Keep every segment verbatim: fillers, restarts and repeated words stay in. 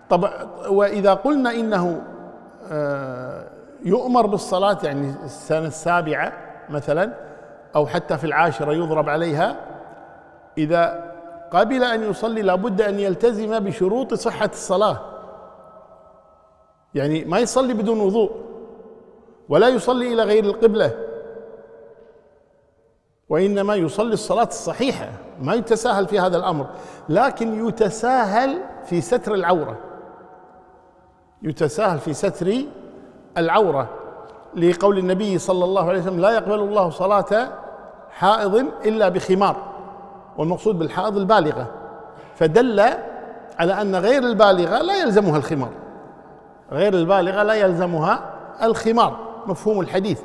طب وإذا قلنا إنه يؤمر بالصلاة، يعني السنة السابعة مثلا أو حتى في العاشرة يضرب عليها، إذا قبل أن يصلي لابد أن يلتزم بشروط صحة الصلاة، يعني ما يصلي بدون وضوء ولا يصلي إلى غير القبلة، وإنما يصلي الصلاة الصحيحة، ما يتساهل في هذا الأمر. لكن يتساهل في ستر العورة، يتساهل في ستر العورة لقول النبي صلى الله عليه وسلم: لا يقبل الله صلاة حائض إلا بخمار، والمقصود بالحائض البالغة، فدل على أن غير البالغة لا يلزمها الخمار، غير البالغة لا يلزمها الخمار، مفهوم الحديث.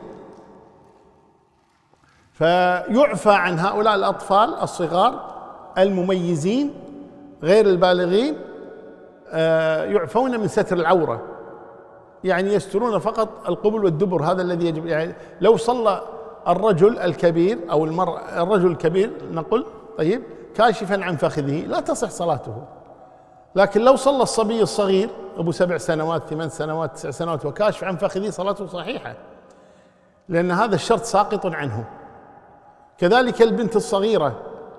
فيعفى عن هؤلاء الأطفال الصغار المميزين غير البالغين، يعفون من ستر العورة، يعني يسترون فقط القبل والدبر، هذا الذي يجب. يعني لو صلى الرجل الكبير أو المرأة، الرجل الكبير نقول طيب كاشفا عن فخذه لا تصح صلاته، لكن لو صلى الصبي الصغير أبو سبع سنوات ثمان سنوات تسع سنوات وكاشف عن فخذه صلاته صحيحة، لأن هذا الشرط ساقط عنه. كذلك البنت الصغيرة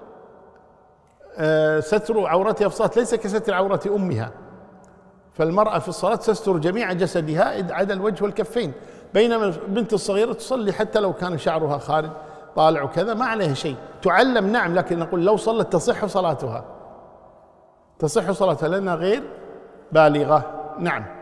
ستر عورتها في الصلاة ليس كستر عورة أمها، فالمرأة في الصلاة تستر جميع جسدها عدا الوجه والكفين، بينما البنت الصغيرة تصلي حتى لو كان شعرها خارج طالع وكذا ما عليها شيء، تعلم نعم، لكن نقول لو صلت تصح صلاتها، تصح صلاتها لأنها غير بالغة. نعم.